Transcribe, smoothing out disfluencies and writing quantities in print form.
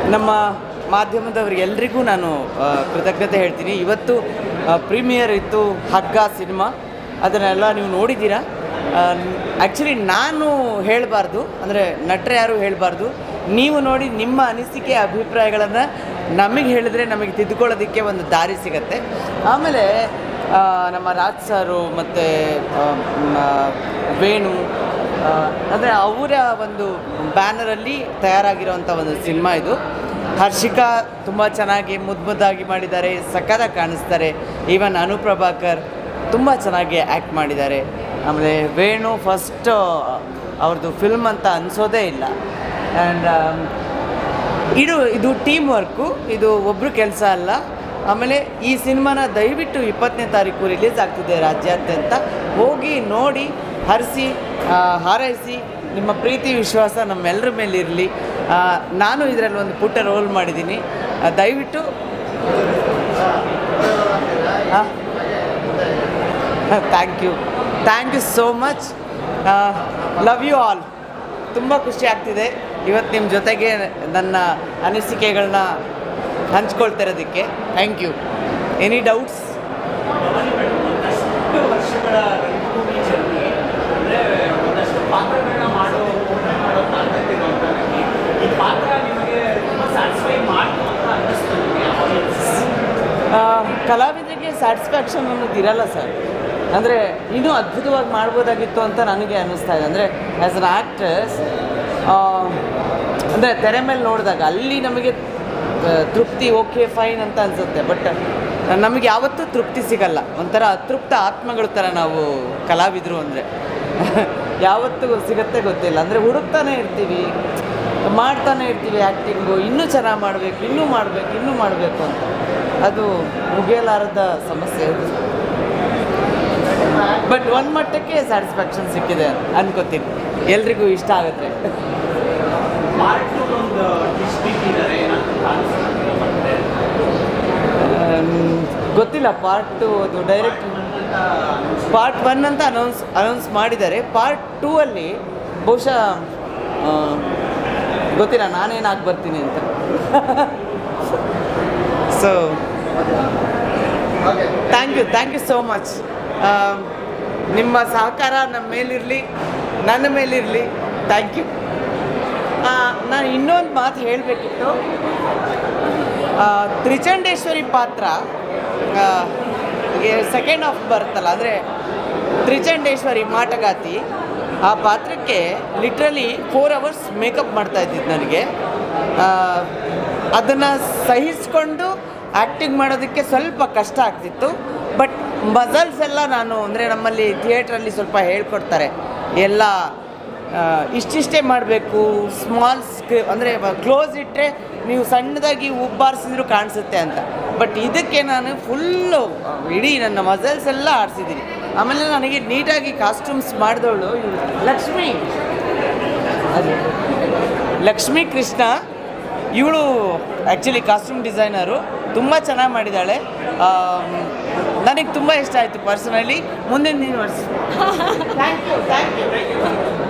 ನಮ್ಮ ಮಾಧ್ಯಮದವರಿಗೆಲ್ಲರಿಗೂ ನಾನು ಕೃತಜ್ಞತೆ ಹೇಳ್ತೀನಿ. ಇವತ್ತು ಪ್ರೀಮಿಯರ್ ಇತ್ತು ಹಗ್ಗ ಸಿನಿಮಾ, ಅದನ್ನೆಲ್ಲ ನೀವು ನೋಡಿದ್ದೀರಾ. ಆ್ಯಕ್ಚುಲಿ ನಾನು ಹೇಳಬಾರ್ದು, ಅಂದರೆ ನಟರು ಯಾರು ಹೇಳಬಾರ್ದು, ನೀವು ನೋಡಿ ನಿಮ್ಮ ಅನಿಸಿಕೆ ಅಭಿಪ್ರಾಯಗಳನ್ನು ನಮಗೆ ಹೇಳಿದ್ರೆ ನಮಗೆ ತಿದ್ದುಕೊಳ್ಳೋದಕ್ಕೆ ಒಂದು ದಾರಿ ಸಿಗತ್ತೆ. ಆಮೇಲೆ ನಮ್ಮ ರಾಜ್ ಸಾರು ಮತ್ತು ವೇಣು, ಅಂದರೆ ಅವರ ಒಂದು ಬ್ಯಾನರಲ್ಲಿ ತಯಾರಾಗಿರೋವಂಥ ಒಂದು ಸಿನಿಮಾ ಇದು. ಹರ್ಷಿಕಾ ತುಂಬ ಚೆನ್ನಾಗಿ ಮುದ್ದಾಗಿ ಮಾಡಿದ್ದಾರೆ, ಸಕ್ಕತ್ತಾಗಿ ಕಾಣಿಸ್ತಾರೆ. ಈವನ್ ಅನುಪ್ರಭಾಕರ್ ತುಂಬ ಚೆನ್ನಾಗಿ ಆ್ಯಕ್ಟ್ ಮಾಡಿದ್ದಾರೆ. ಆಮೇಲೆ ವೇಣು ಫಸ್ಟ್ ಅವ್ರದ್ದು ಫಿಲ್ಮ್ ಅಂತ ಅನಿಸೋದೇ ಇಲ್ಲ. ಆ್ಯಂಡ್ ಇದು ಟೀಮ್ ವರ್ಕು, ಇದು ಒಬ್ಬರು ಕೆಲಸ ಅಲ್ಲ. ಆಮೇಲೆ ಈ ಸಿನಿಮಾನ ದಯವಿಟ್ಟು 20ನೇ ತಾರೀಕು ರಿಲೀಸ್ ಆಗ್ತಿದೆ ರಾಜ್ಯಾದ್ಯಂತ. ಹೋಗಿ ನೋಡಿ, ಹರಿಸಿ, ಹಾರೈಸಿ. ನಿಮ್ಮ ಪ್ರೀತಿ ವಿಶ್ವಾಸ ನಮ್ಮೆಲ್ಲರ ಮೇಲೆ ಇರಲಿ. ನಾನು ಇದರಲ್ಲಿ ಒಂದು ಪುಟ್ಟ ರೋಲ್ ಮಾಡಿದ್ದೀನಿ. ದಯವಿಟ್ಟು thank you so much. Love you all. ತುಂಬ ಖುಷಿ ಆಗ್ತಿದೆ ಇವತ್ತು ನಿಮ್ಮ ಜೊತೆಗೆ ನನ್ನ ಅನಿಸಿಕೆಗಳನ್ನ ಹಂಚ್ಕೊಳ್ತಿರೋದಕ್ಕೆ. Thank you. Any doubts? ಕಲಾವಿದರಿಗೆ ಸ್ಯಾಟಿಸ್ಫ್ಯಾಕ್ಷನ್ ಅನ್ನೋದು ಇರಲ್ಲ ಸರ್. ಅಂದರೆ ಇನ್ನೂ ಅದ್ಭುತವಾಗಿ ಮಾಡ್ಬೋದಾಗಿತ್ತು ಅಂತ ನನಗೆ ಅನ್ನಿಸ್ತಾ ಇದೆ. ಅಂದರೆ ಆ್ಯಸ್ ಅನ್ ಆ್ಯಕ್ಟ್ರೆಸ್, ಅಂದರೆ ತೆರೆ ಮೇಲೆ ನೋಡಿದಾಗ ಅಲ್ಲಿ ನಮಗೆ ತೃಪ್ತಿ, ಓಕೆ ಫೈನ್ ಅಂತ ಅನಿಸುತ್ತೆ. ಬಟ್ ನಮಗೆ ಯಾವತ್ತೂ ತೃಪ್ತಿ ಸಿಗಲ್ಲ. ಒಂಥರ ಅತೃಪ್ತ ಆತ್ಮಗಳ ಥರ ನಾವು ಕಲಾವಿದರು. ಅಂದರೆ ಯಾವತ್ತೂ ಸಿಗತ್ತೆ ಗೊತ್ತಿಲ್ಲ. ಅಂದರೆ ಹುಡುಕ್ತಾನೆ ಇರ್ತೀವಿ, ಮಾಡ್ತಾನೆ ಇರ್ತೀವಿ ಆ್ಯಕ್ಟಿಂಗು, ಇನ್ನೂ ಚೆನ್ನಾಗಿ ಮಾಡಬೇಕು, ಇನ್ನೂ ಮಾಡಬೇಕು ಅಂತ. ಅದು ಮುಗಿಯಲಾರದ ಸಮಸ್ಯೆ ಅದು. ಬಟ್ ಒಂದು ಮಟ್ಟಕ್ಕೆ ಸ್ಯಾಟಿಸ್ಫ್ಯಾಕ್ಷನ್ ಸಿಕ್ಕಿದೆ ಅನ್ಕೋತೀನಿ. ಎಲ್ರಿಗೂ ಇಷ್ಟ ಆಗುತ್ತೆ. ಗೊತ್ತಿಲ್ಲ. ಪಾರ್ಟ್ 2 ಅದು ಡೈರೆಕ್ಟ್ ಪಾರ್ಟ್ 1 ಅಂತ ಅನೌನ್ಸ್ ಮಾಡಿದ್ದಾರೆ. ಪಾರ್ಟ್ 2 ಅಲ್ಲಿ ಬಹುಶಃ ಗೊತ್ತಿಲ್ಲ ನಾನೇನಾಗಿ ಬರ್ತೀನಿ ಅಂತ. So thank you so much. ನಿಮ್ಮ ಸಹಕಾರ ನಮ್ಮ ಮೇಲಿರಲಿ, ನನ್ನ ಮೇಲಿರಲಿ. Thank you. ನಾನು ಇನ್ನೊಂದು ಮಾತು ಹೇಳಬೇಕಿತ್ತು. ತ್ರಿಚಂಡೇಶ್ವರಿ ಪಾತ್ರ ಸೆಕೆಂಡ್ ಹಾಫ್ ಬರುತ್ತಲ್ಲ, ಅಂದರೆ ತ್ರಿಚಂಡೇಶ್ವರಿ ಮಾಟಗಾತಿ, ಆ ಪಾತ್ರಕ್ಕೆ ಲಿಟ್ರಲಿ 4 hours ಮೇಕಪ್ ಮಾಡ್ತಾ ಇದ್ದಿದ್ದು ನನಗೆ. ಅದನ್ನು ಸಹಿಸ್ಕೊಂಡು ಆ್ಯಕ್ಟಿಂಗ್ ಮಾಡೋದಕ್ಕೆ ಸ್ವಲ್ಪ ಕಷ್ಟ ಆಗ್ತಿತ್ತು. ಬಟ್ ಮಸಲ್ಸ್ ಎಲ್ಲ ನಾನು, ಅಂದರೆ ನಮ್ಮಲ್ಲಿ ಥಿಯೇಟ್ರಲ್ಲಿ ಸ್ವಲ್ಪ ಹೇಳ್ಕೊಡ್ತಾರೆ ಎಲ್ಲ ಇಷ್ಟಿಷ್ಟೇ ಮಾಡಬೇಕು, ಸ್ಮಾಲ್ ಅಂದರೆ ಕ್ಲೋಸ್ ಇಟ್ಟರೆ ನೀವು ಸಣ್ಣದಾಗಿ ಉಬ್ಬಾರಿಸಿದ್ರು ಕಾಣಿಸುತ್ತೆ ಅಂತ. ಬಟ್ ಇದಕ್ಕೆ ನಾನು ಫುಲ್ಲು ಇಡೀ ನನ್ನ ಮಸಲ್ಸ್ ಎಲ್ಲ ಆಡಿಸಿದ್ದೀನಿ. ಆಮೇಲೆ ನನಗೆ ನೀಟಾಗಿ ಕಾಸ್ಟ್ಯೂಮ್ಸ್ ಮಾಡಿದವಳು ಲಕ್ಷ್ಮೀ ಕೃಷ್ಣ. ಇವಳು ಆ್ಯಕ್ಚುಲಿ ಕಾಸ್ಟ್ಯೂಮ್ ಡಿಸೈನರು, ತುಂಬ ಚೆನ್ನಾಗಿ ಮಾಡಿದ್ದಾಳೆ. ನನಗೆ ತುಂಬ ಇಷ್ಟ ಆಯಿತು ಪರ್ಸನಲಿ. ಮುಂದಿನ ದಿನ ಥ್ಯಾಂಕ್ ಯು.